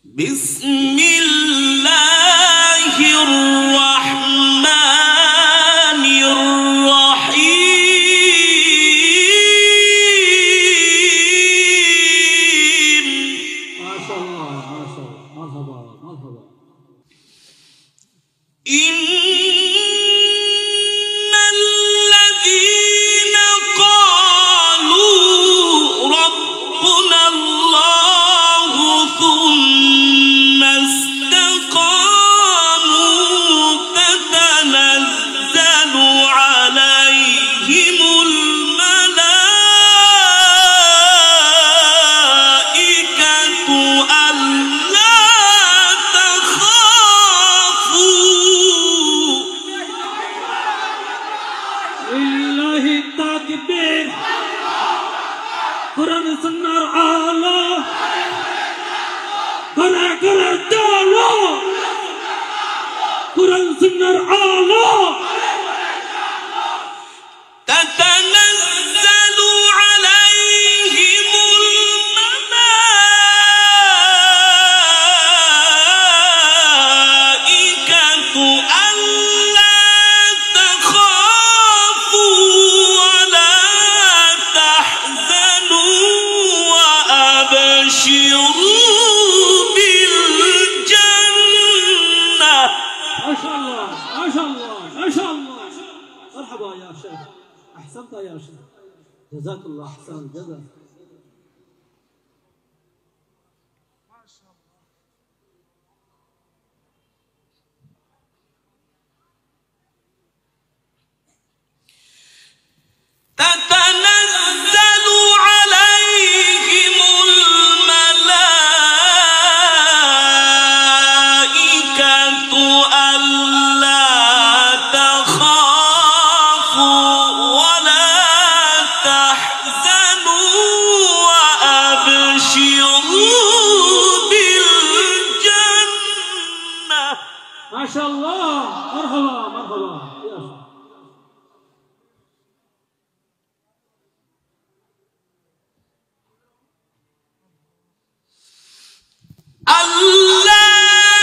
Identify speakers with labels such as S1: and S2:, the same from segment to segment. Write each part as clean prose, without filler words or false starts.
S1: بسم الله الرحمن الرحيم.
S2: ما شاء الله ما شاء الله، مرحبا مرحبا.
S1: إن الذين قالوا ربنا الله ثم استقاموا تتنزل عليهم الملائكة ألا تخافوا.
S2: لله التكبير. قرآن سنة أعلى. قرآن تعالى. قرآن سنة أعلى.
S1: تتنزل عليهم الملائكة ألا تخافوا ولا تحزنوا وأبشروا بالجنة.
S2: ما شاء الله ما شاء الله ما شاء الله. مرحبا يا شيخ، أحسنت يا شيخ، جزاك الله أحسن الجزاء.
S1: تتنزل عليهم الملائكة ألا تخافوا ولا تحزنوا وأبشروا بالجنة.
S2: ما شاء الله، مرحبا مرحبا يا شيخ.
S1: ألا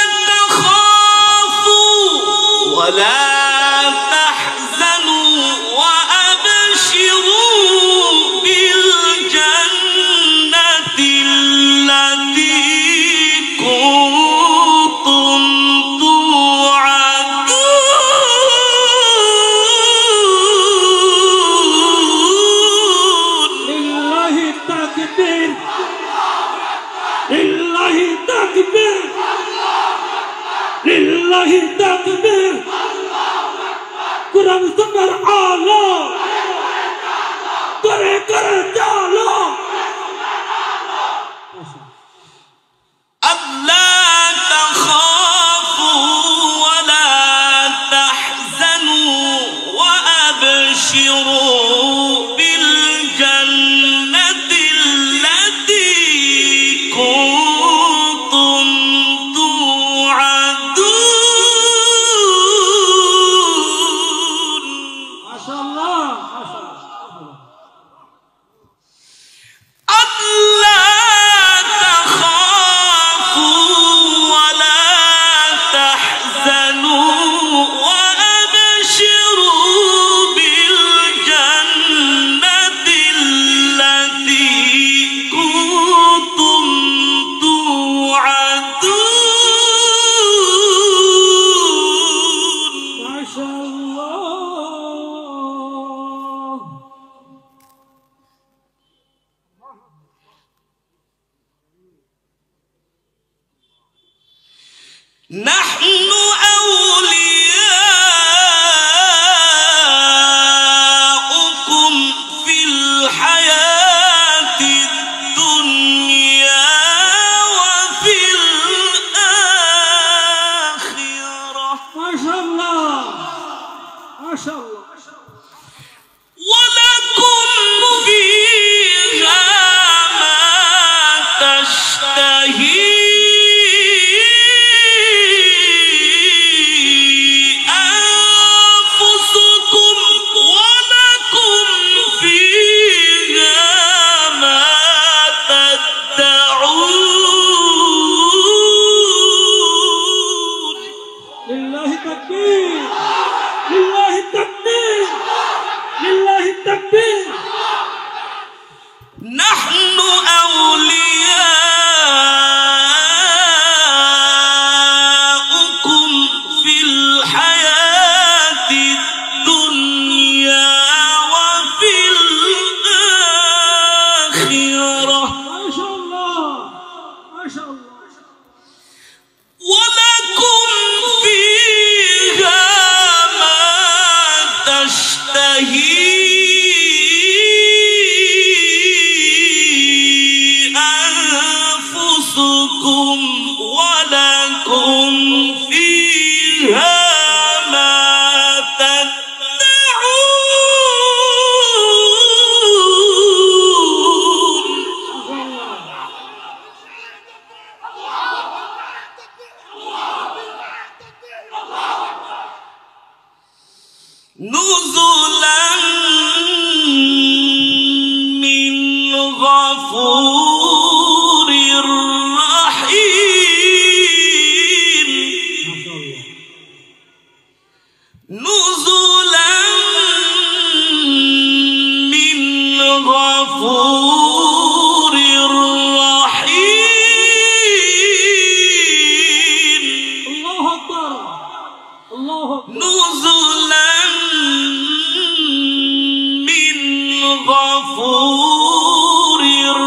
S1: تخافوا ولا تحزنوا وأبشروا بالجنة التي كنتم توعدون.
S2: لله التكبير. لله التكبير. لله التكبير. قرآن سنة أعلى. قرآن تعالى.
S1: ألا تخافوا ولا تحزنوا وأبشروا بالجنة التي كنتم توعدون.
S2: ما شاء الله ما شاء الله.
S1: ألا تخافوا ولا تحزنوا وأبشروا بالجنة التي كنتم توعدون.
S2: ما شاء الله.
S1: نحن أولياؤكم في الحياة الدنيا وفي الآخرة
S2: ما شاء الله ما شاء الله.
S1: ولكم فيها ما تشتهي أنفسكم ولكم فيها ما تدعون.
S2: شاء الله.
S1: ولكم فيها ما تشتهي أنفسكم ولكم فيها ما تدعون. نزلا من غفور رحيم. نزلا من غفور رحيم.
S2: الله أكبر الله أكبر.
S1: نزلا من غفور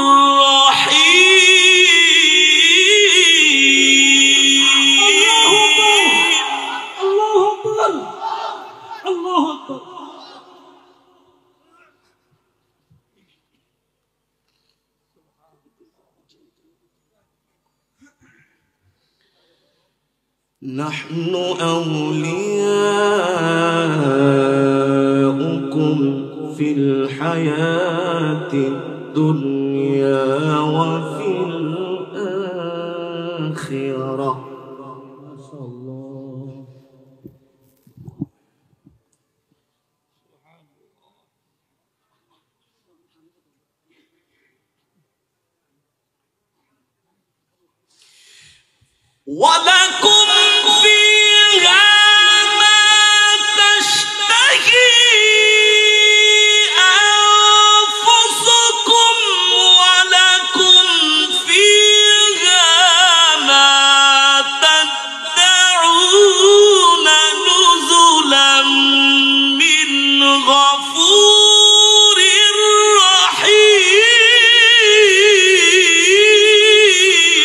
S1: رحيم.
S2: الله أكبر الله أكبر.
S1: نحن أولياؤكم في الحياة الدنيا وفي الآخرة.
S2: ما شاء الله.
S1: ولكم فيها ما تشتهي أنفسكم ولكم فيها ما تدعون. نزلا من غفور رحيم.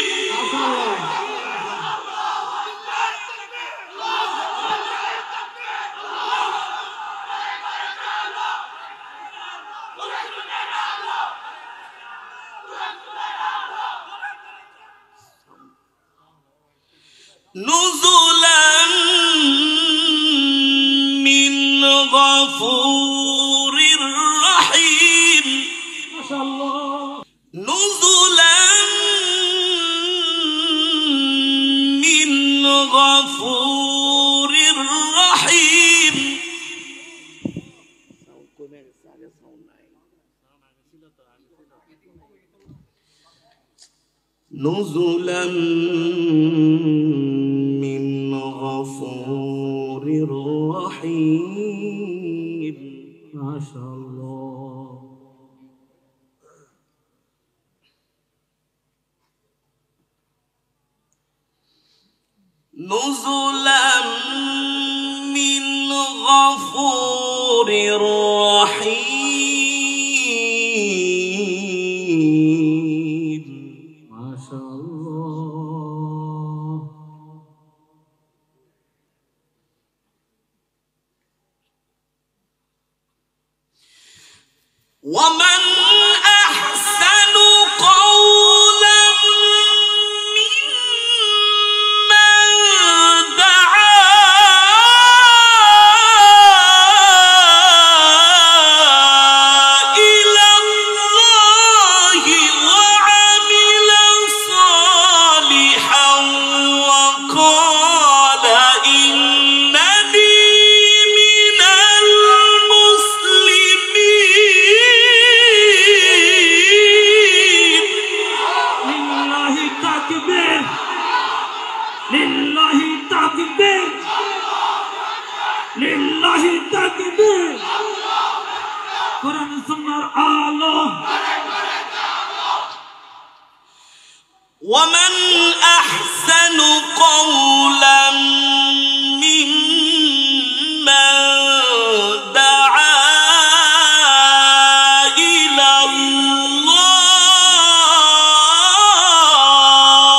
S1: نزلا من غفور رحيم.
S2: ما شاء الله.
S1: نزلا من غفور رحيم. نزلا من غفور رحيم.
S2: ما شاء الله.
S1: نزلا من غفور رحيم.
S2: ما شاء الله.
S1: ومن أحسن قولا ممن دعا إلى الله وعمل صالحا وقال إنني من المسلمين.
S2: لله تكبير لله تكبير لله تكبير. قرآن سنة الله.
S1: ومن أحسن قولا ممن دعا إلى الله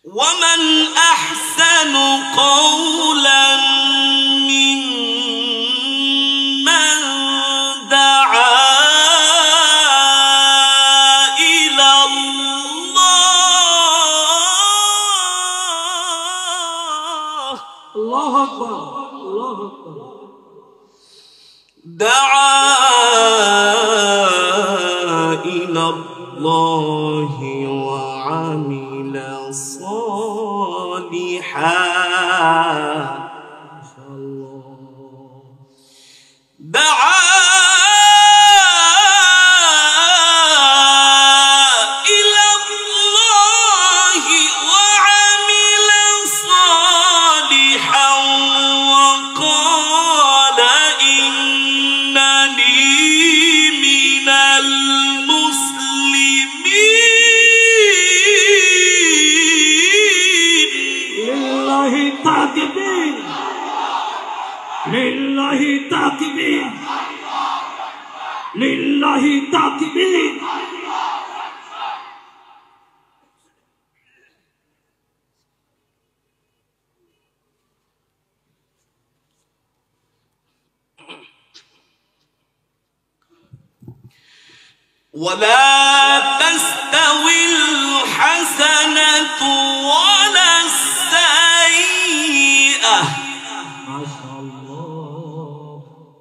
S1: ومن أحسن قولا ممن دعا إلى الله.
S2: الله أكبر الله أكبر.
S1: دعا إلى الله وعمل صالحا.
S2: ما شاء الله.
S1: دعا إلى الله وعمل صالحا وقال إنني من المسلمين.
S2: لله تعقبين لله تعقبين لله تعقبين.
S1: ولا تستوي الحسنة ولا السيئة.
S2: ما شاء الله.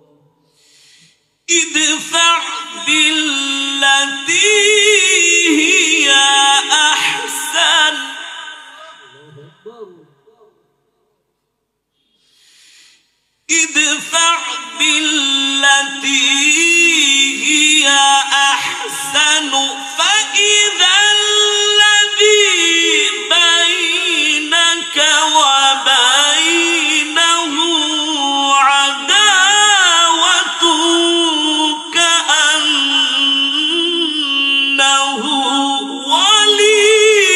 S1: ادفع بالتي هي أحسن. ادفع بالتي هي أحسن فإذا الذي بينك وبينه عداوة كأنه ولي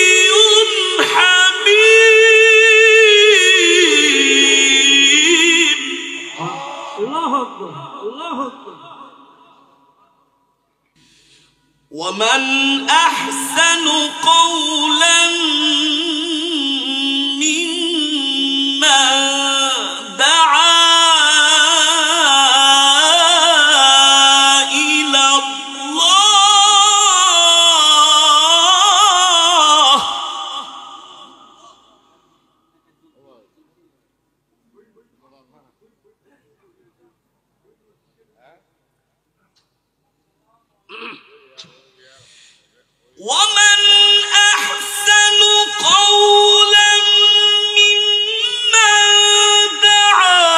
S1: حميم.
S2: الله أكبر الله أكبر.
S1: ومن أحسن قولا ممن دعا إلى الله. ومن أحسن قولا ممن دعا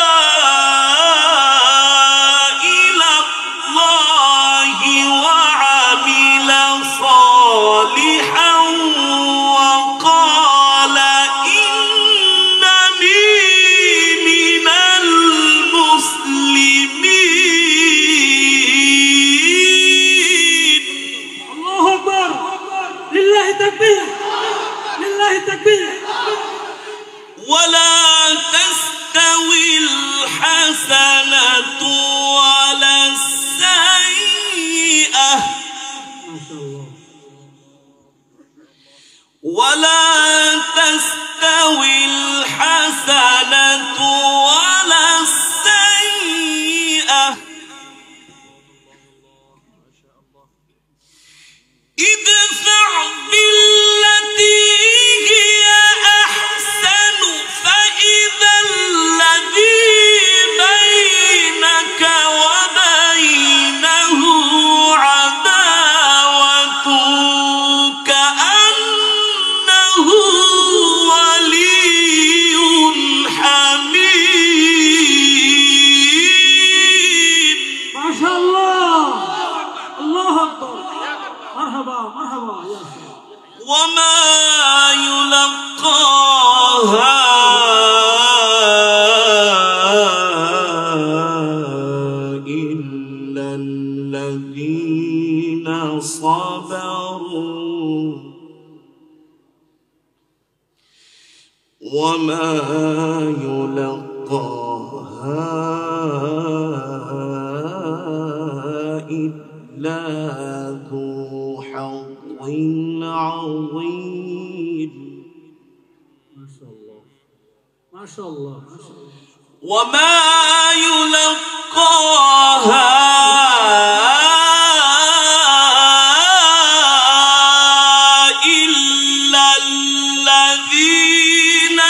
S1: إلى الله وعمل صالحا وقال إنني من المسلمين.
S2: الله أكبر. لله تكبير لله تكبير.
S1: ولا تستوي الحسنة ولا السيئة.
S2: ما شاء الله.
S1: ولا تستوي الحسنة ولا السيئة. ادفع بالتي هي أحسن فإذا الذي بينك وبينه عداوة كأنه ولي حميم.
S2: ما شاء الله. الله أكبر. مرحبا مرحبا يا شيخ.
S1: وما يلقاها إلا الذين صبروا وما يلقاها إلا ذو حظ عظيم.
S2: ما شاء الله ما شاء الله.
S1: وما يلقاها إلا الذين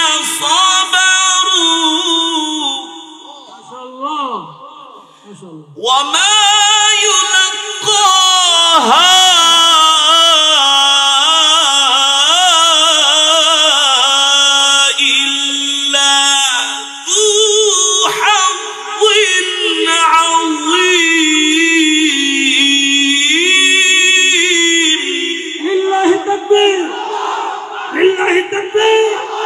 S1: صبروا.
S2: ما شاء الله ما شاء الله.
S1: وما يلقاها إلا ذو حظ عظيم.
S2: لله التكبير لله التكبير.